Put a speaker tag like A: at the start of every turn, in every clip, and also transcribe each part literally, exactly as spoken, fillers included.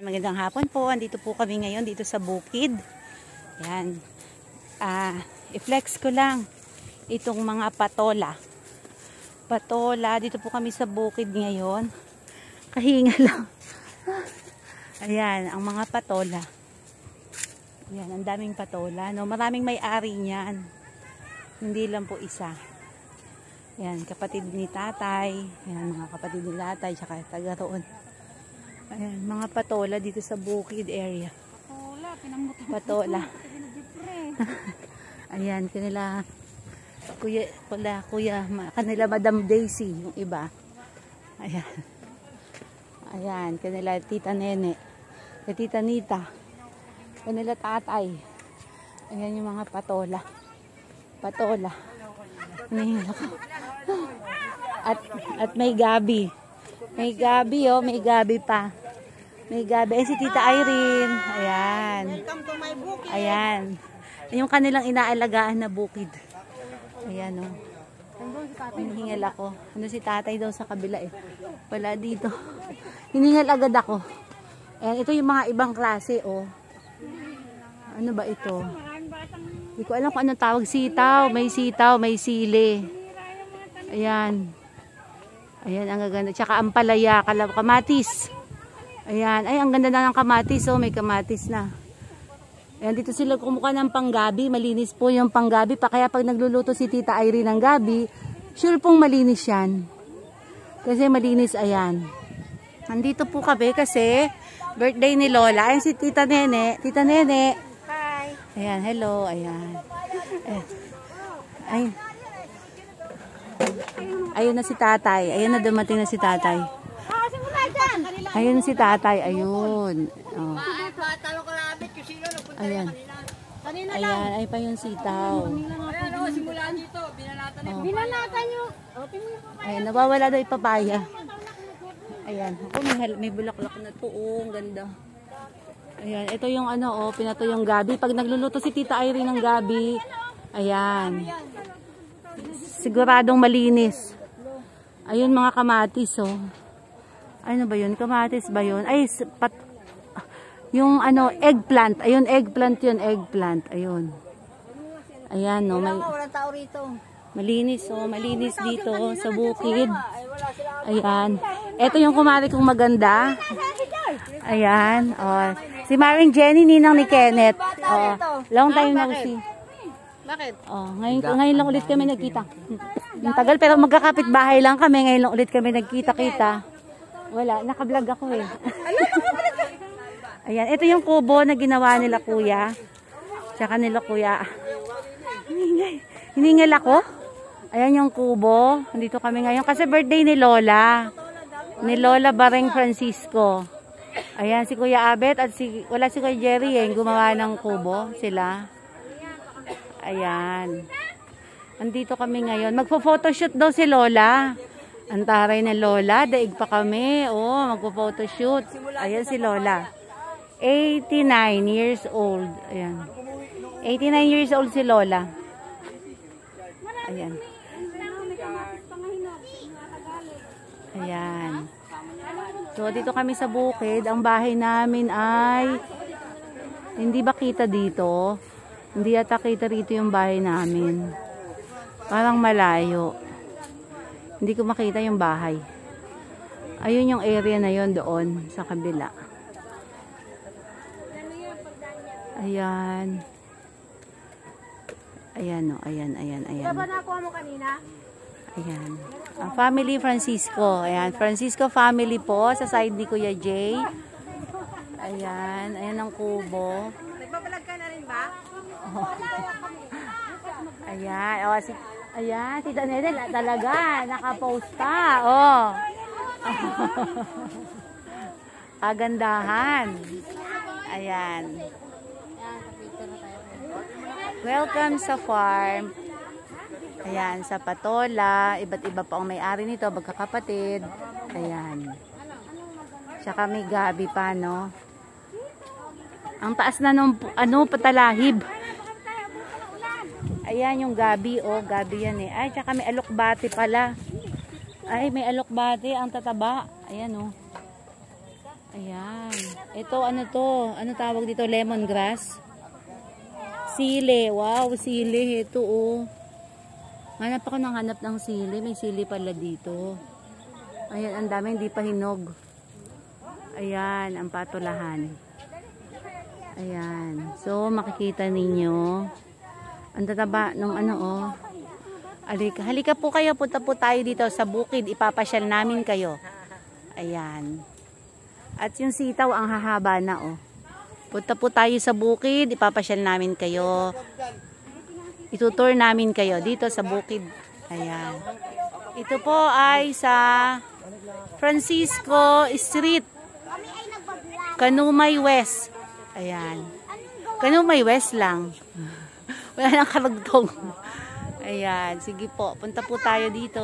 A: magandang hapon po. Andito po kami ngayon dito sa bukid. Yan. Ah, i-flex ko lang itong mga patola. Patola, dito po kami sa bukid ngayon. Kahinga lang. Ayan, ang mga patola. Ayan, ang daming patola. No? Maraming may-ari niyan. Hindi lang po isa. Ayan, kapatid ni tatay. Ayan, mga kapatid ni tatay, tsaka taga roon. Ayan, mga patola dito sa bukid area.
B: Patola, pinamutang.
A: Patola. Ayan, kanila kuya, kuya, kuya, kanila Madam Daisy, yung iba. Ayan. Ayan, kanila Tita Nene. Kay Tita Nita. Kanila tatay. Ayan yung mga patola. Patola. At, at may gabi. May gabi, oh. May gabi pa. May gabi. Ay, si Tita Irene. Ayan.
B: Welcome to my bukid.
A: Ayan. Yung kanilang inaalagaan na bukid. Ayan, oh. Hinihingal ako. Ano si tatay daw sa kabila, eh. Wala dito. Hiningal agad ako. Ayan, ito yung mga ibang klase, oh. Ano ba ito? Hindi ko alam kung anong tawag. Sitaw. May sitaw. May sili. Ayan. Ayan, ang gaganda. Tsaka ampalaya, kamatis. Ayan. Ay, ang ganda na ng kamatis. Oh, may kamatis na. Ayan, dito sila kumukuha ng panggabi. Malinis po yung panggabi pa. Kaya pag nagluluto si Tita Irene ng gabi, sure pong malinis yan. Kasi malinis, ayan. Nandito po kami kasi birthday ni Lola. Ayan si Tita Nene. Tita Nene.
B: Hi.
A: Ayan, hello. Ayan. Ayan. Ayan. Ayun na si tatay. Ayun na dumating na si tatay. Ayun si tatay. Ayun. Oh. Ayan. Ayan. Ay pa yung sitaw.
B: Ayan o, simulan dito. Binanatan na. Binanatan nyo.
A: Ayan, nawawala daw yung papaya. Ayan. Ako may, may bulaklak na to. Oh, ang ganda. Ayan. Ito yung ano, oh, pinato yung gabi. Pag nagluluto si Tita Irene ng gabi, ayan. Siguradong malinis. Ayun mga kamatis, oh. Ano ba yun? Kamatis ba yun? Ay, pat, yung ano, eggplant. Ayun, eggplant yun, eggplant. Ayun. Ayan, no. May,
B: Walang tao rito.
A: malinis, oh. Malinis dito, oh, sa bukid. Ayan. Ito yung kumari kong maganda. Ayan, oh. Si Maring Jenny, ninang ni Kenneth. Oh, long time no see.
B: Bakit?
A: Oh, ngayon, ngayon lang ulit kami nagkita. Ang tagal, pero magkakapit bahay lang kami. Ngayon lang ulit kami nagkita-kita. Wala, nakablog ako eh. Ayan, ito yung kubo na ginawa nila kuya. Tsaka nila kuya. Hiningal, hiningal ako. Ayan yung kubo. Nandito kami ngayon kasi birthday ni Lola. Ni Lola Bareng Francisco. Ayan, si Kuya Abet at si, wala si Kuya Jerry eh. Gumawa ng kubo sila. Ayan. Andito kami ngayon. Magpo-photoshoot daw si Lola. Antaray na Lola. Daig pa kami. Oh, magpo-photoshoot. Ayan si Lola. eighty-nine years old. Ayan. eighty-nine years old si Lola. Ayan. Ayan. So, dito kami sa bukid. Ang bahay namin ay hindi ba kita dito? Hindi yata kita rito yung bahay namin. Parang malayo. Hindi ko makita yung bahay. Ayun yung area na yon doon sa kabila. Ayan. Ayan o. Ayan, ayan, ayan.
B: Diba nakuha mo kanina?
A: Ayan. Ang family Francisco. Ayan. Francisco family po sa side ni Kuya Jay. Ayan. Ayan ang kubo.
B: Nagbabalag ka na rin ba?
A: Oh. Ayan. Oh, si, ayan. Tita Nene talaga. Nakapost pa. Oh. Kagandahan. Ayan. Welcome sa farm. Ayan, sa patola. Iba't iba pa ang may-ari nito, magkakapatid. Ayan. Tsaka may gabi pa, no? Ang taas na nung, ano, patalahib. Ayan yung gabi, oh. Gabi yan eh. Ay, tsaka may alokbate pala. Ay, may alokbate. Ang tataba. Ayan, oh. Ayan. Ito, ano to? Ano tawag dito? Lemongrass? Sili. Wow, sili. Ito, oh. Hanap ako ng hanap ng sili. May sili pala dito. Ayan, ang dami hindi pa hinog. Ayan, ang patulahan. Ayan. So, makikita ninyo. Ang tataba nung ano, oh. Halika, halika po kayo. Punta po tayo dito sa bukid. Ipapasyal namin kayo. Ayan. At yung sitaw, ang hahaba na, oh. Punta po tayo sa bukid. Ipapasyal namin kayo. Itutour namin kayo dito sa bukid. Ayan. Ito po ay sa Francisco Street. Kanumay West. Ayan. Kanumay West lang. Wala nang karagtong. Ayan. Sige po. Punta po tayo dito.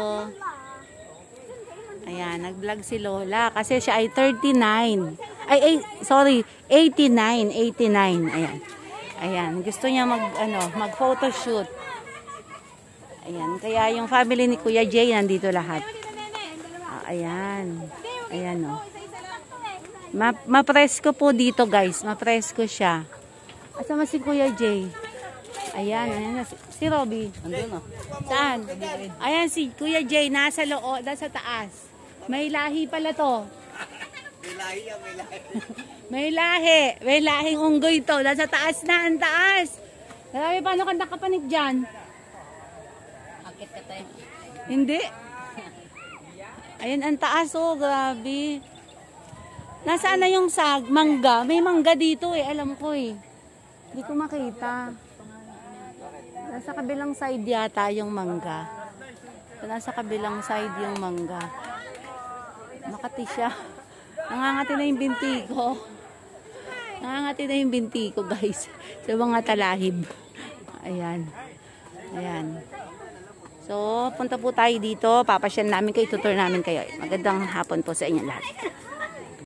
A: Ayan, nag-vlog si Lola kasi siya ay thirty-nine. Ay, ay sorry, eighty-nine, eighty-nine. Ayan. Ayan, gusto niya mag ano, mag-photo shoot. Ayan, kaya yung family ni Kuya Jay nandito lahat. Ah, ayan. Ayan oh. Ma mapresko po dito, guys. Mapresko siya. Asama si Kuya Jay? Ayan, ayan si, si Robby. Andun oh. Saan? Ayan si Kuya Jay nasa loob, nasa taas. May lahi pala to. May lahi yan, may lahi. May lahi. May lahing unggoy to. Nasa taas na, ang taas. Grabe, paano ka nakapanig dyan?
B: Akit ka tayo.
A: Hindi. Ayan, ang taas oh, grabe. Nasaan na yung sag? Mangga. May mangga dito eh, alam ko eh. Hindi ko makita. Nasa kabilang side yata yung mangga. Nasa kabilang side yung mangga. Makati siya. Nangangati na yung binti ko. Nangangati na yung binti ko, guys. Sa mga talahib. Ayan. Ayan. So, punta po tayo dito. Papasyan namin kayo. Tutur namin kayo. Magandang hapon po sa inyo lahat.